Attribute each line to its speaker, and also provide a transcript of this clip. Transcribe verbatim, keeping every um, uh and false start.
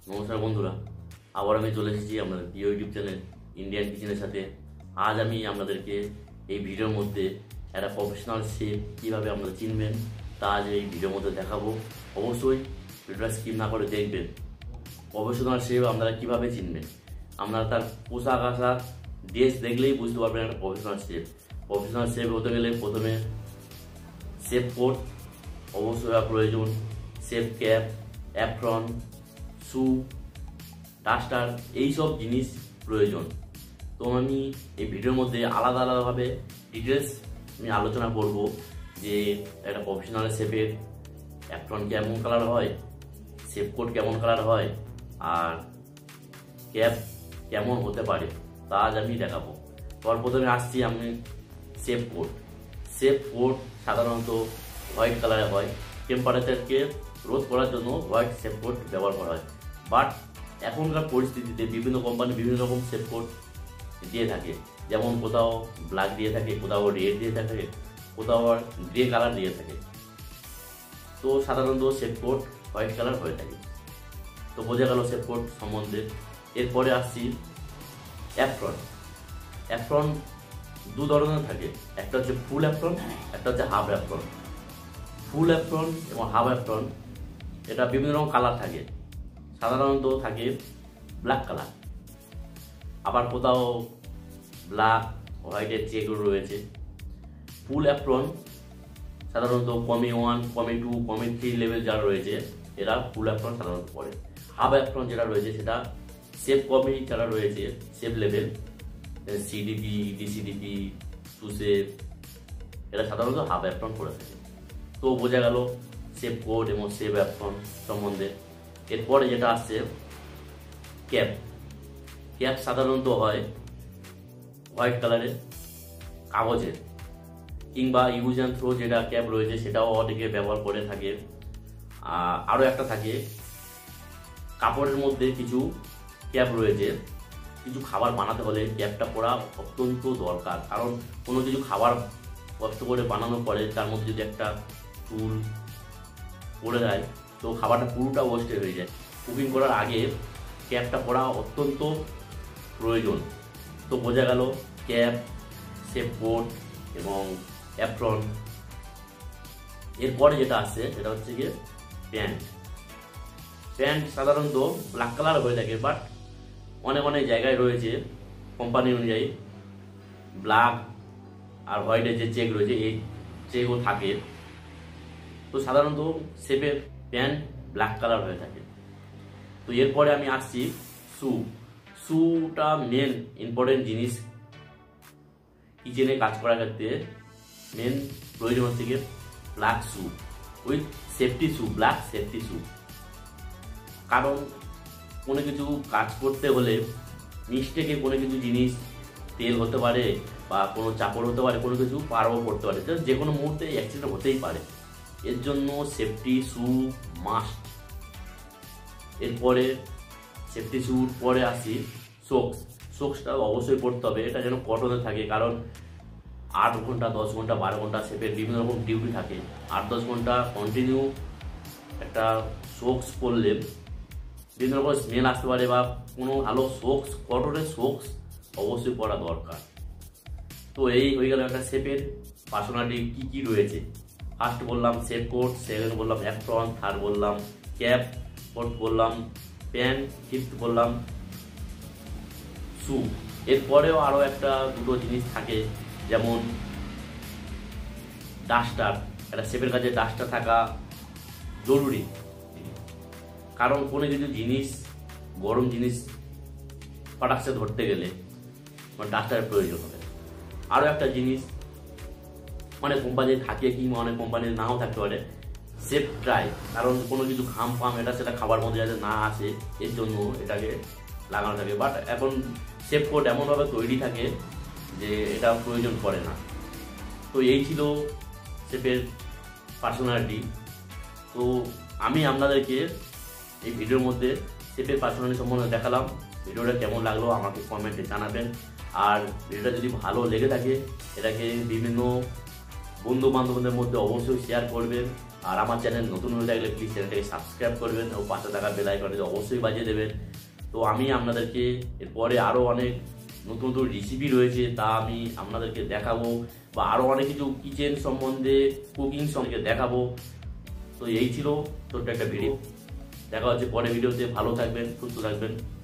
Speaker 1: নমস্কার বন্ধুরা, আবার আমি চলে এসেছি আপনাদের প্রিয় ইউটিউব চ্যানেল ইন্ডিয়ান কিচেনের সাথে। আজ আমি আপনাদেরকে এই ভিডিওর মধ্যে একটা প্রফেশনাল শেফ কীভাবে আপনারা চিনবেন তা আজ এই ভিডিওর মধ্যে দেখাবো। অবশ্যই ভিডিওটা স্কিপ না করে দেখবেন। প্রফেশনাল শেফ আপনারা কীভাবে চিনবেন, আপনারা তার পোশাক আশাক ড্রেস দেখলেই বুঝতে পারবেন একটা প্রফেশনাল শেফ। প্রফেশনাল শেফ হতে গেলে প্রথমে শেফ কোট অবশ্যই প্রয়োজন, chef cap, apron, shoe, duster, এইসব জিনিস প্রয়োজন। তো আমি এই ভিডিওর মধ্যে আলাদা আলাদাভাবে ডিটেলস আমি আলোচনা করব যে একটা প্রফেশনাল শেফের অ্যাপ্রন কেমন কালার হয়, শেফ কোট কেমন কালার হয়, আর ক্যাপ কেমন হতে পারে তা আজ আমি দেখাবো। তার প্রথমে আসছি আমি শেফ কোট। শেফ কোট সাধারণত হোয়াইট কালারে হয়। টেম্পারেচারকে রোধ করার জন্য হোয়াইট শেফ কোট ব্যবহার করা হয়। বাট এখনকার পরিস্থিতিতে বিভিন্ন কোম্পানি বিভিন্ন রকম শেফ কোট দিয়ে থাকে, যেমন কোথাও ব্ল্যাক দিয়ে থাকে, কোথাও রেড দিয়ে থাকে, কোথাও আর গ্রে কালার দিয়ে থাকে। তো সাধারণত শেফ কোট হোয়াইট কালার হয়ে থাকে। তো বোঝা গেল শেফ কোট সম্বন্ধে। এরপরে আসছি অ্যাপ্রন। অ্যাপ্রন দু ধরনের থাকে, একটা হচ্ছে ফুল অ্যাপ্রন, একটা হচ্ছে half apron. Full apron half হাফ অ্যাপ্রন এটা বিভিন্ন রকম কালার থাকে। সাধারণত থাকে ব্ল্যাক কালার, আবার কোথাও ব্ল্যাক হোয়াইটের চেক রয়েছে। ফুল অ্যাপ্রন সাধারণত কমি ওয়ান, কমি টু, কমি থ্রি লেভেল যারা রয়েছে এরা ফুল অ্যাপ্রন সাধারণত পড়ে। হাফ অ্যাপ্রন যেটা রয়েছে সেটা সেফ কমি যারা রয়েছে chef level, CDP, DCDP, sous chef, এরা সাধারণত হাফ অ্যাপ্রন করে থাকে। তো বোঝা গেল সেফ কোট এবং সেফ অ্যাপ্রন সম্বন্ধে। এরপরে যেটা আসছে ক্যাপ। ক্যাপ সাধারণত হয় হোয়াইট কালারের, কাগজের, কিংবা ইউজ অ্যান্ড থ্রো যেটা ক্যাপ রয়েছে সেটাও অনেকে ব্যবহার করে থাকে। আরও একটা থাকে কাপড়ের মধ্যে কিছু ক্যাপ রয়েছে। কিছু খাবার বানাতে হলে ক্যাপটা পরা অত্যন্ত দরকার, কারণ কোনো কিছু খাবার কষ্ট করে বানানোর পরে তার মধ্যে যদি একটা চুল পড়ে যায় তো খাবারটা পুরোটা ওয়েস্টেজ হয়ে যায়। কুকিং করার আগে ক্যাপটা পরা অত্যন্ত প্রয়োজন। তো বোঝা গেল ক্যাপ, শেফ কোট এবং অ্যাপ্রন। এরপরে যেটা আসছে সেটা হচ্ছে গিয়ে প্যান্ট। প্যান্ট সাধারণত ব্ল্যাক কালার হয়ে থাকে, বাট অনেক অনেক জায়গায় রয়েছে কোম্পানি অনুযায়ী ব্ল্যাক আর হোয়াইটের যে চেক রয়েছে এই চেকও থাকে। তো সাধারণত শেফের প্যান্ট ব্ল্যাক কালার হয়ে থাকে। তো এরপরে আমি আসছি শু। শুটা মেন ইম্পর্টেন্ট জিনিস কিচেনে কাজ করার ক্ষেত্রে। মেন প্রয়োজন হচ্ছে গিয়ে black shoe with safety shoe, black safety shoe. কারণ কোনো কিছু কাজ করতে হলে মিস্টেকে কোনো কিছু জিনিস তেল হতে পারে বা কোনো চাপড় হতে পারে, কোনো কিছু পারও পড়তে পারে, যে কোনো মুহূর্তে অ্যাক্সিডেন্ট হতেই পারে। এর জন্য সেফটি শু মাস্ট। এরপরে সেফটি শুর পরে আসি সোক্স। সোক্সটা অবশ্যই পড়তে হবে, এটা যেন কটনে থাকে, কারণ আট ঘন্টা, দশ ঘন্টা, বারো ঘন্টা শেফের বিভিন্ন রকম ডিউটি থাকে। আট দশ ঘন্টা কন্টিনিউ একটা সোক্স পরলে বিভিন্ন রকম স্মেল আসতে পারে, বা কোনো ভালো সোক্স, কটনের সোক্স অবশ্যই পরা দরকার। তো এই হয়ে গেল একটা শেফের পার্সোনালিটি কী কী রয়েছে। ফার্স্ট বললাম শেফ কোট, সেকেন্ড বললাম অ্যাপ্রন, থার্ড বললাম ক্যাপ, ফোর্থ বললাম প্যান্ট, ফিফথ বললাম শু। এরপরেও আরও একটা দুটো জিনিস থাকে, যেমন ডাস্টার। একটা শেফের কাছে ডাস্টার থাকা জরুরি, কারণ কোনো কিছু জিনিস, গরম জিনিস ফটাকসে ধরতে গেলে ডাস্টারের প্রয়োজন হবে। আরও একটা জিনিস অনেক কোম্পানি থাকে কিংবা অনেক কোম্পানি নাও থাকতে পারে, সেফ ড্রাই। কারণ কোনো কিছু ঘাম ফাম এটা সেটা খাবার মধ্যে যাতে না আসে এর জন্য এটাকে লাগানো থাকে। বাট এখন সেফ কোট এমনভাবে তৈরি থাকে যে এটা প্রয়োজন পড়ে না। তো এই ছিল শেফের পার্সোনালিটি। তো আমি আপনাদেরকে এই ভিডিওর মধ্যে শেফের পার্সোনালিটি সম্বন্ধে দেখালাম। ভিডিওটা কেমন লাগলো আমাকে কমেন্টে জানাবেন। আর ভিডিওটা যদি ভালো লেগে থাকে এটাকে বিভিন্ন বন্ধু বান্ধবদের মধ্যে অবশ্যই শেয়ার করবেন। আর আমার চ্যানেল নতুন হয়ে থাকলে প্লিজ চ্যানেলটাকে সাবস্ক্রাইব করবেন ও পাশে থাকা বেল আইকনটা অবশ্যই বাজিয়ে দেবেন। তো আমি আপনাদেরকে এরপরে আরও অনেক নতুন নতুন রেসিপি রয়েছে, তা আমি আপনাদেরকে দেখাবো, বা আরও অনেক কিছু কিচেন সম্বন্ধে, কুকিং সম্বন্ধে দেখাবো। তো এই ছিল ছোট্ট একটা ভিডিও। দেখা হচ্ছে পরে ভিডিওতে। ভালো থাকবেন, সুস্থ থাকবেন।